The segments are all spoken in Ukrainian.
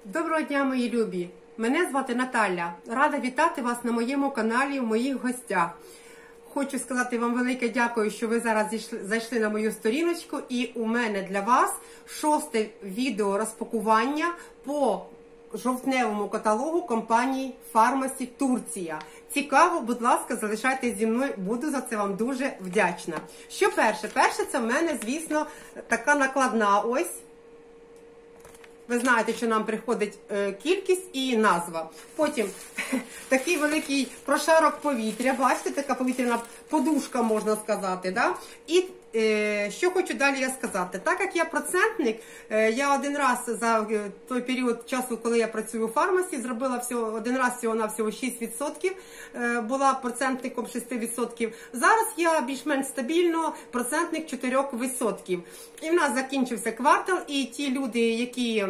Доброго дня, мої любі! Мене звати Наталя. Рада вітати вас на моєму каналі, в моїх гостях. Хочу сказати вам велике дякую, що ви зараз зайшли на мою сторіночку. І у мене для вас 6-те відео розпакування по жовтневому каталогу компанії Фармасі Турція. Цікаво, будь ласка, залишайтесь зі мною, буду за це вам дуже вдячна. Що перше? Перше це в мене, звісно, така накладна ось. Ви знаєте, що нам приходить кількість і назва. Потім такий великий прошарок повітря. Бачите, така повітряна подушка, можна сказати. Да? І що хочу далі я сказати. Так як я процентник, я один раз за той період часу, коли я працюю у фармасі, зробила один раз всього-навсього 6%, була процентником 6%. Зараз я більш-менш стабільно процентник 4%. І в нас закінчився квартал, і ті люди, які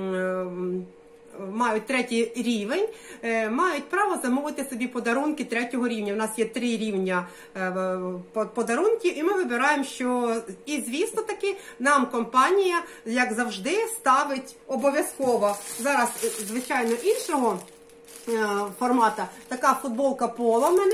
мають 3-й рівень, мають право замовити собі подарунки 3-го рівня. У нас є 3 рівня подарунків, і ми вибираємо, що... І, звісно таки, нам компанія, як завжди, ставить обов'язково. Зараз, звичайно, іншого формату. Така футболка Поло в мене.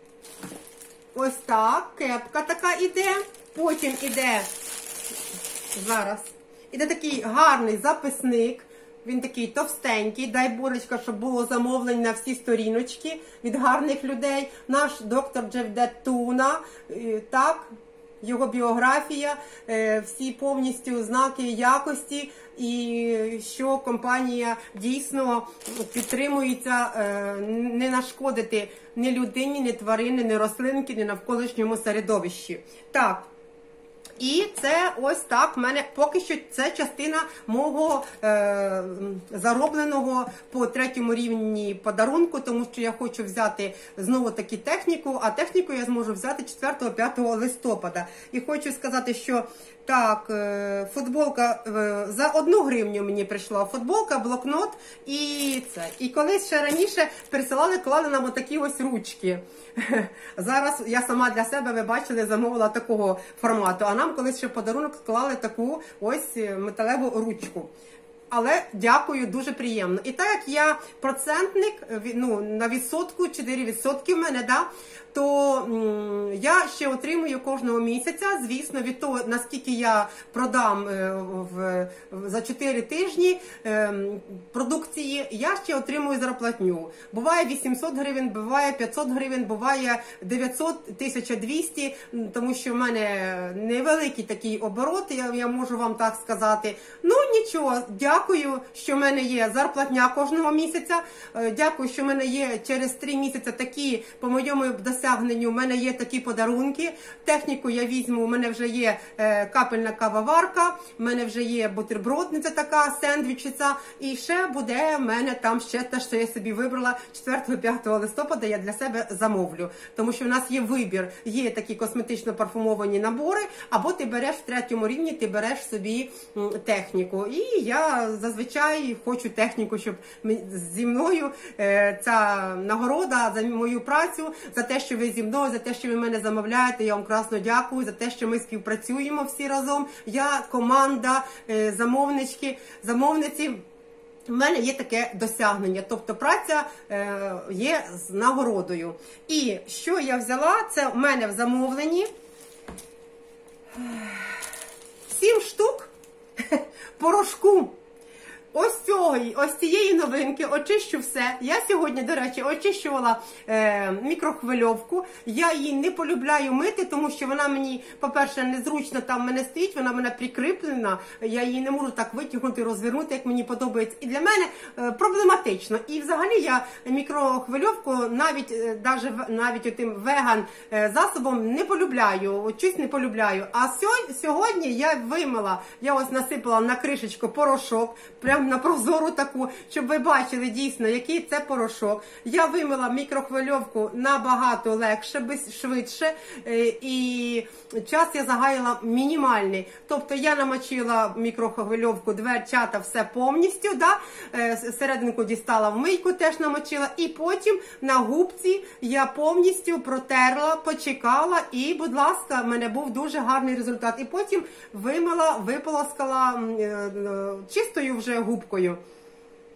Ось так, кепка така іде. Потім іде, зараз, іде такий гарний записник. Він такий товстенький, дай Божечка, щоб було замовлень на всі сторіночки від гарних людей. Наш доктор Джевдет Туна, так, його біографія, всі повністю знаки якості, і що компанія дійсно підтримується не нашкодити ні людині, ні тварині, ні рослинки, ні навколишньому середовищі. Так. І це ось так в мене, поки що це частина мого заробленого по 3-му рівні подарунку, тому що я хочу взяти знову таки техніку, а техніку я зможу взяти 4-5 листопада. І хочу сказати, що так, футболка, за 1 гривню мені прийшла футболка, блокнот і це. І колись ще раніше присилали, клали нам отакі ось ручки. Зараз я сама для себе, ви бачили, замовила такого формату. А нам колись ще в подарунок склали таку ось металеву ручку. Але дякую, дуже приємно. І так як я процентник, ну, на відсотку, 4% в мене, да, то я ще отримую кожного місяця, звісно, від того, наскільки я продам за 4 тижні продукції, я ще отримую зарплатню. Буває 800 гривень, буває 500 гривень, буває 900, 1200, тому що в мене невеликий такий оборот, я можу вам так сказати. Ну, нічого, дякую, що в мене є зарплатня кожного місяця, дякую, що в мене є через 3 місяці такі, по моєму досягненню, у мене є такі подарунки. Техніку я візьму, у мене вже є капельна кавоварка, у мене вже є бутербродниця така, сендвічиця, і ще буде в мене там ще те, що я собі вибрала 4-5 листопада, я для себе замовлю. Тому що в нас є вибір, є такі косметично-парфумовані набори, або ти береш в 3-му рівні, ти береш собі техніку. І я зазвичай хочу техніку, щоб зі мною ця нагорода за мою працю, за те, що ви зі мною, за те, що ви мене замовляєте, я вам красно дякую, за те, що ми співпрацюємо всі разом. Я, команда, замовнички, замовниці. У мене є таке досягнення, тобто праця є з нагородою. І що я взяла, це в мене в замовленні 7 штук порошку. Ось цієї новинки очищу все. Я сьогодні, до речі, очищувала мікрохвильовку. Я її не полюбляю мити, тому що вона мені, по-перше, незручно там в мене стоїть, вона в мене прикріплена. Я її не можу так витягнути, розвернути, як мені подобається. І для мене проблематично. І взагалі я мікрохвильовку навіть отим веган засобом не полюбляю, щось не полюбляю. А сьогодні я вимила, я ось насипала на кришечку порошок, прямо на прозору таку, щоб ви бачили дійсно, який це порошок. Я вимила мікрохвильовку набагато легше, швидше, і час я загаяла мінімальний. Тобто я намочила мікрохвильовку, дверцята, все повністю, да? Серединку дістала в мийку, теж намочила, і потім на губці я повністю протерла, почекала, і, будь ласка, в мене був дуже гарний результат. І потім вимила, виполоскала чистою вже губкою.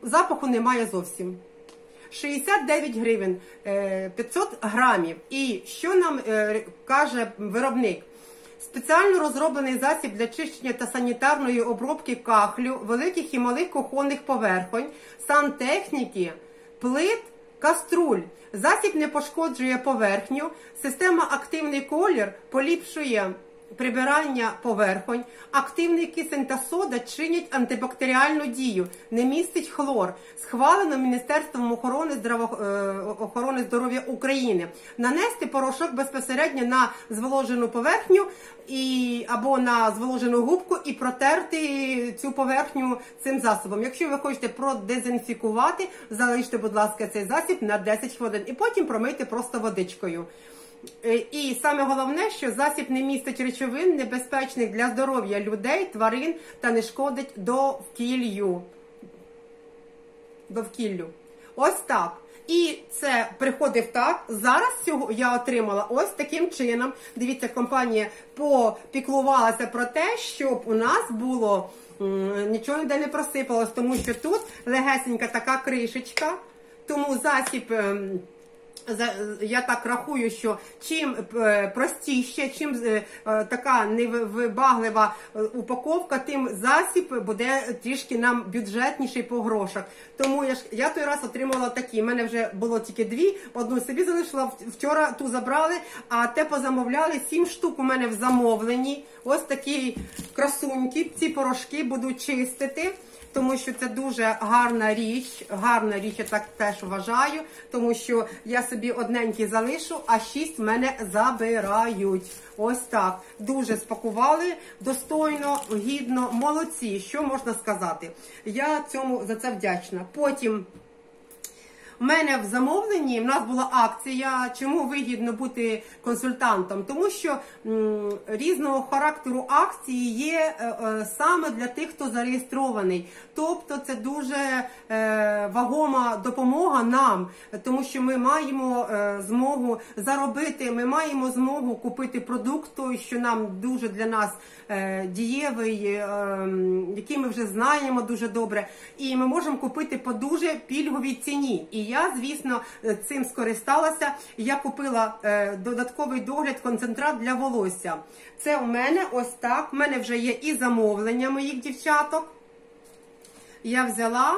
запаху немає зовсім. 69 гривень, 500 грамів. І що нам каже виробник? Спеціально розроблений засіб для чищення та санітарної обробки кахлю, великих і малих кухонних поверхонь, сантехніки, плит, каструль. Засіб не пошкоджує поверхню, система активний колір поліпшує прибирання поверхонь, активний кисень та сода чинять антибактеріальну дію, не містить хлор. Схвалено Міністерством охорони здоров'я України. Нанести порошок безпосередньо на зволожену поверхню або на зволожену губку і протерти цю поверхню цим засобом. Якщо ви хочете продезінфікувати, залиште, будь ласка, цей засіб на 10 хвилин і потім промийте просто водичкою. І саме головне, що засіб не містить речовин, небезпечних для здоров'я людей, тварин та не шкодить довкіллю. Ось так. І це приходив так. Зараз я отримала ось таким чином. Дивіться, компанія попіклувалася про те, щоб у нас було, нічого ніде не просипалось, тому що тут легесенька така кришечка, тому засіб... Я так рахую, що чим простіше, чим така невибаглива упаковка, тим засіб буде трішки нам бюджетніший по грошах. Тому я той раз отримала такі. У мене вже було тільки 2, одну собі залишила, вчора ту забрали, а те позамовляли. 7 штук у мене в замовленні. Ось такі красуньки, ці порошки буду чистити. Тому що це дуже гарна річ, я так теж вважаю, тому що я собі одненький залишу, а 6 в мене забирають. Ось так. Дуже спакували, достойно, гідно, молодці, що можна сказати. Я за це вдячна. Потім... У мене в замовленні, в нас була акція, чому вигідно бути консультантом? Тому що різного характеру акції є саме для тих, хто зареєстрований. Тобто це дуже вагома допомога нам, тому що ми маємо змогу заробити, ми маємо змогу купити продукт, той, що нам дуже для нас дієвий, який ми вже знаємо дуже добре, і ми можемо купити по дуже пільговій ціні. І я, звісно, цим скористалася. Я купила додатковий догляд, концентрат для волосся. Це у мене ось так. У мене вже є і замовлення моїх дівчаток. Я взяла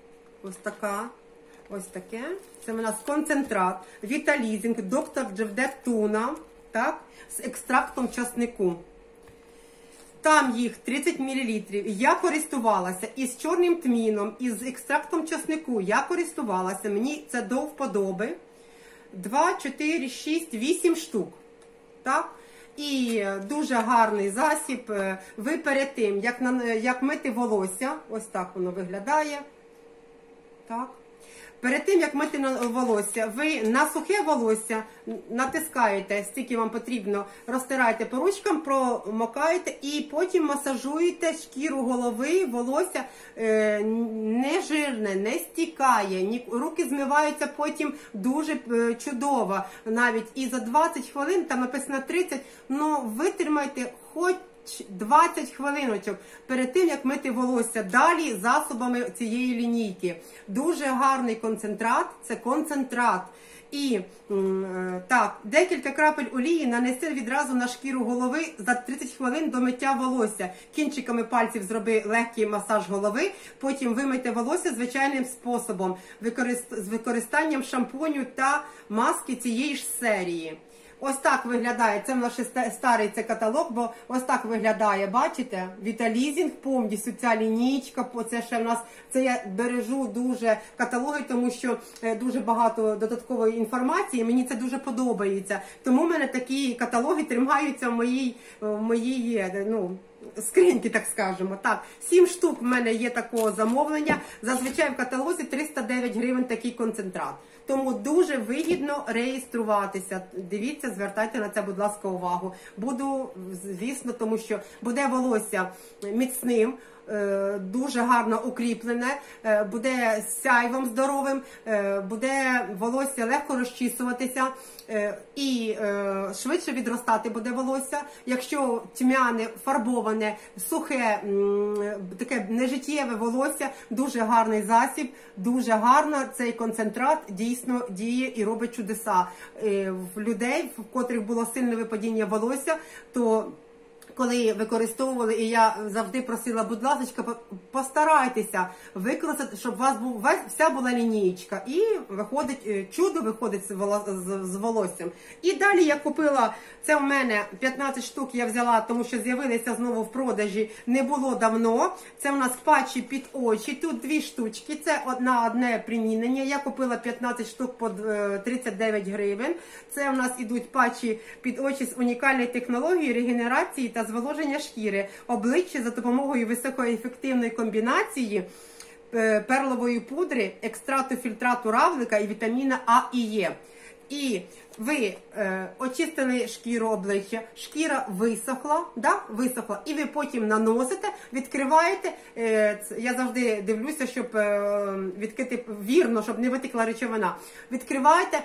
ось таке. Це у нас концентрат, Віталізінг, доктор Джевдет Туна, так, з екстрактом часнику. Там їх 30 мл. Я користувалася із чорним тміном, із екстрактом часнику. Я користувалася, мені це до вподоби. 2, 4, 6, 8 штук. Так? І дуже гарний засіб. Ви перед тим, як мити волосся, ось так воно виглядає. Так. Перед тим, як мити волосся, ви на сухе волосся натискаєте, стільки вам потрібно, розтираєте по ручкам, промокаєте і потім масажуєте шкіру голови, волосся не жирне, не стікає, руки змиваються потім дуже чудово, навіть і за 20 хвилин, там написано 30, ну витримайте хоч 20 хвилиночок перед тим, як мити волосся. Далі засобами цієї лінійки. Дуже гарний концентрат, це концентрат. І так, декілька крапель олії нанести відразу на шкіру голови за 30 хвилин до миття волосся. Кінчиками пальців зроби легкий масаж голови, потім вимийте волосся звичайним способом, з використанням шампуню та маски цієї ж серії. Ось так виглядає, це в нас ще старий це каталог, бо ось так виглядає, бачите, Віталізінг, повністю ця лінійка, це ще в нас, це я бережу дуже каталоги, тому що дуже багато додаткової інформації, мені це дуже подобається, тому в мене такі каталоги тримаються в моїй скриньки, так скажемо. Так, 7 штук в мене є такого замовлення, зазвичай в каталозі 309 гривень такий концентрат. Тому дуже вигідно реєструватися. Дивіться, звертайте на це, будь ласка, увагу. Буду, звісно, тому що буде волосся міцним, дуже гарно укріплене, буде сяйвом здоровим, буде волосся легко розчісуватися і швидше відростати буде волосся. Якщо тьмяне, фарбоване, сухе, таке нежиттєве волосся, дуже гарний засіб, дуже гарно цей концентрат дійсно діє і робить чудеса. В людей, в котрих було сильне випадіння волосся, то коли використовували, і я завжди просила, будь ласка, постарайтеся використати, щоб у вас вся була лінієчка. І виходить, чудо виходить з волоссям. І далі я купила, це у мене 15 штук я взяла, тому що з'явилися знову в продажі, не було давно. Це у нас патчі під очі, тут 2 штучки, це одне примінення. Я купила 15 штук по 39 гривень. Це у нас ідуть патчі під очі з унікальною технологією регенерації та зволоження шкіри обличчя за допомогою високоефективної комбінації перлової пудри, екстракту фільтрату равлика і вітаміна А і Е. І ви очистили шкіру обличчя, шкіра висохла, висохла, і ви потім наносите, відкриваєте, я завжди дивлюся, щоб відкрити вірно, щоб не витекла речовина. Відкриваєте,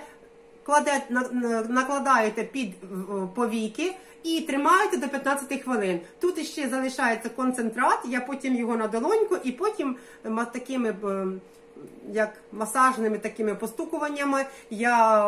накладаєте під повіки і тримаєте до 15 хвилин. Тут ще залишається концентрат, я потім його на долоньку і потім такими як масажними такими постукуваннями я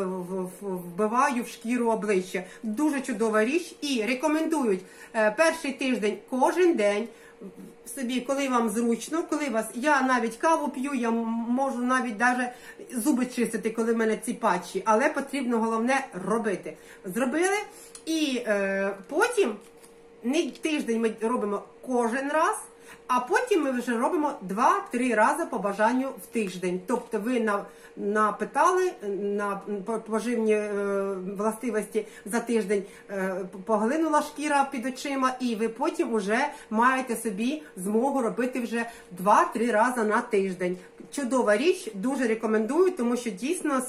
вбиваю в шкіру обличчя. Дуже чудова річ і рекомендують перший тиждень кожен день собі, коли вам зручно, коли вас, я навіть каву п'ю, я можу навіть зуби чистити, коли в мене ці патчі, але потрібно головне робити. Зробили і потім не тиждень ми робимо кожен раз, а потім ми вже робимо 2-3 рази по бажанню в тиждень. Тобто ви напитали на поживні властивості за тиждень, поглинула шкіра під очима, і ви потім вже маєте собі змогу робити вже 2-3 рази на тиждень. Чудова річ, дуже рекомендую, тому що дійсно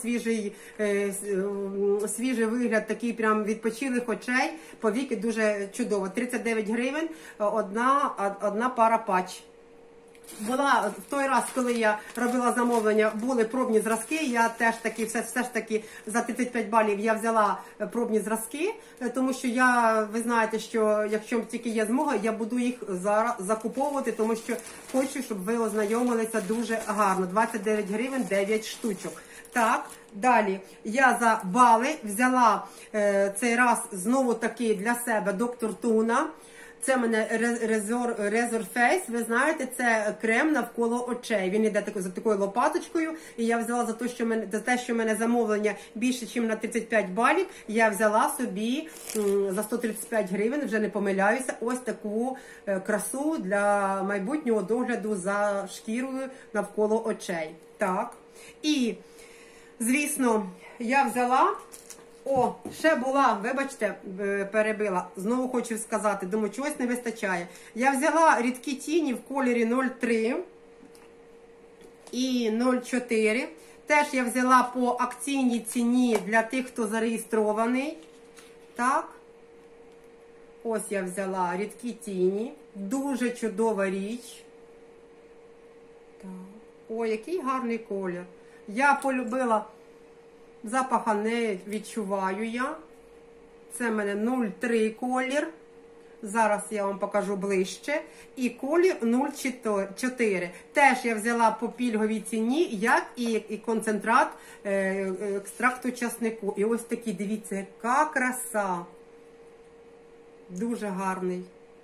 свіжий вигляд, такий прям відпочилих очей, повіки дуже чудово. 39 гривень, одна пара патч. Була в той раз, коли я робила замовлення, були пробні зразки, я теж таки, все ж таки за 35 балів я взяла пробні зразки, тому що ви знаєте, що якщо тільки є змога, я буду їх зараз закуповувати, тому що хочу, щоб ви ознайомилися дуже гарно. 29 гривень, 9 штучок. Так, далі я за бали взяла цей раз знову таки для себе доктор Туна. Це в мене Razor Face, ви знаєте, це крем навколо очей. Він йде за такою лопаточкою, і я взяла за те, що в мене замовлення більше, ніж на 35 балів, я взяла собі за 135 гривень, вже не помиляюся, ось таку красу для майбутнього догляду за шкірою навколо очей. Так, і, звісно, я взяла... ще була, вибачте, перебила, знову хочу сказати, думаю, чогось не вистачає. Я взяла рідкі тіні в кольорі 03 і 04. Теж я взяла по акційній ціні для тих, хто зареєстрований. Так. Ось я взяла рідкі тіні. Дуже чудова річ. Так. Ой, який гарний колір. Я полюбила... Запаха не відчуваю я. Це в мене 03 колір. Зараз я вам покажу ближче. І колір 04. Теж я взяла по пільговій ціні, як і концентрат екстракту часнику. І ось такий, дивіться, яка краса. Дуже гарний.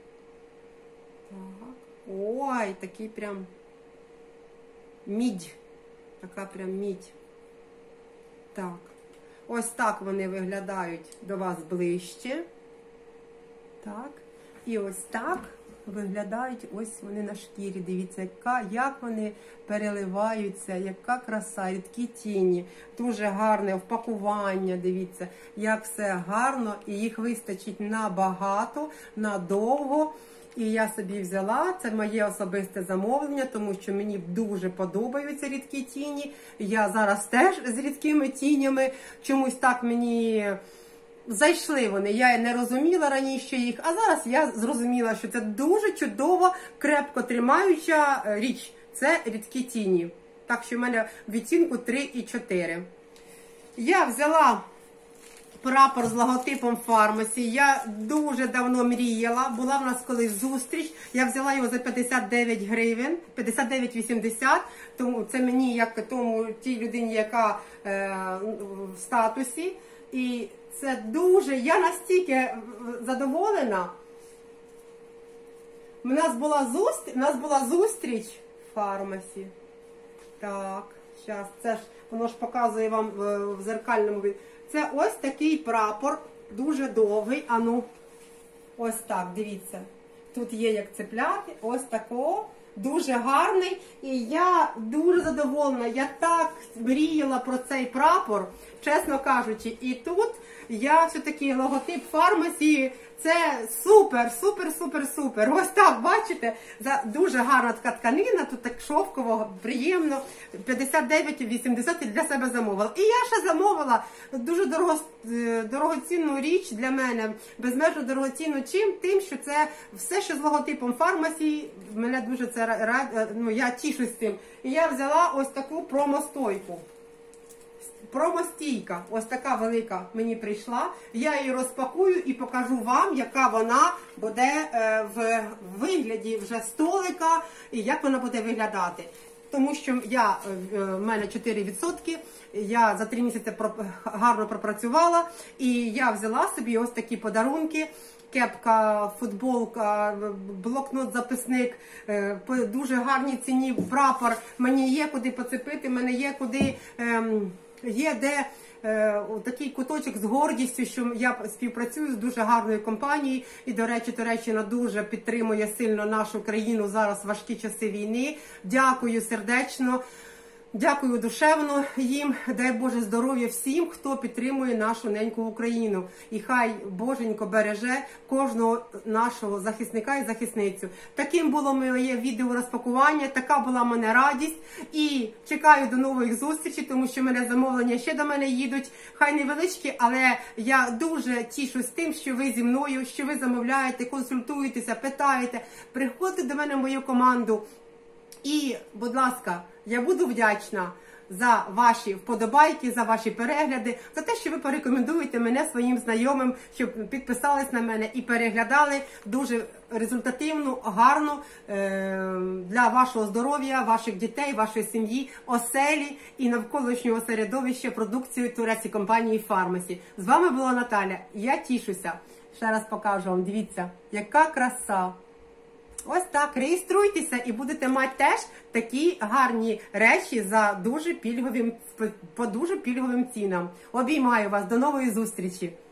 Так. Ой, такий прям мідь. Така прям мідь. Так, ось так вони виглядають до вас ближче. Так, і ось так виглядають ось вони на шкірі. Дивіться, як вони переливаються, яка краса, рідкі тіні. Дуже гарне впакування, дивіться, як все гарно, і їх вистачить набагато, надовго. І я собі взяла, це моє особисте замовлення, тому що мені дуже подобаються рідкі тіні. Я зараз теж з рідкими тінями, чомусь так мені зайшли вони. Я не розуміла раніше їх, а зараз я зрозуміла, що це дуже чудова, крепко тримаюча річ. Це рідкі тіні. Так що в мене відтінку 3,4. Я взяла прапор з логотипом Фармасі. Я дуже давно мріяла. Була в нас колись зустріч. Я взяла його за 59 гривень, 59,80. Тому це мені, як тому тій людині, яка в статусі. І це дуже, я настільки задоволена. У нас була зустріч в Фармасі. Так, зараз, це ж, воно ж показує вам в зеркальному відео. Це ось такий прапор, дуже довгий, а ну, ось так, дивіться. Тут є як цепляти, ось такого, дуже гарний. І я дуже задоволена, я так мріяла про цей прапор, чесно кажучи. І тут я все-таки логотип Фармасі, це супер, супер, супер, супер. Ось так, бачите, дуже гарна така тканина, тут так шовково, приємно. 59,80 для себе замовила. І я ще замовила дуже дорогоцінну річ для мене, безмежно дорогоцінну тим, що це все, що з логотипом Фармасі, мене дуже це, ну, я тішусь цим. І я взяла ось таку промостойку. Промостійка, ось така велика мені прийшла. Я її розпакую і покажу вам, яка вона буде в вигляді вже столика і як вона буде виглядати. Тому що в мене 4%, я за 3 місяці гарно пропрацювала і я взяла собі ось такі подарунки. Кепка, футболка, блокнот-записник, по дуже гарній ціні прапор. Мені є куди поцепити, мене є куди... Є де такий куточок з гордістю, що я співпрацюю з дуже гарною компанією. І, до речі, Туреччина дуже підтримує сильно нашу країну зараз в важкі часи війни. Дякую сердечно, дякую душевно їм. Дай Боже здоров'я всім, хто підтримує нашу неньку Україну. І хай Боженько береже кожного нашого захисника і захисницю. Таким було моє відео розпакування, така була в мене радість. І чекаю до нових зустрічей, тому що мене замовлення ще до мене їдуть. Хай невеличкі, але я дуже тішусь тим, що ви зі мною, що ви замовляєте, консультуєтеся, питаєте, приходьте до мене в мою команду. І, будь ласка, я буду вдячна за ваші вподобайки, за ваші перегляди, за те, що ви порекомендуєте мене своїм знайомим, щоб підписались на мене і переглядали дуже результативну, гарну для вашого здоров'я, ваших дітей, вашої сім'ї, оселі і навколишнього середовища продукцію турецької компанії Фармасі. З вами була Наталя. Я тішуся. Ще раз покажу вам. Дивіться, яка краса. Ось так, реєструйтеся і будете мати теж такі гарні речі по дуже пільговим цінам. Обіймаю вас, до нової зустрічі!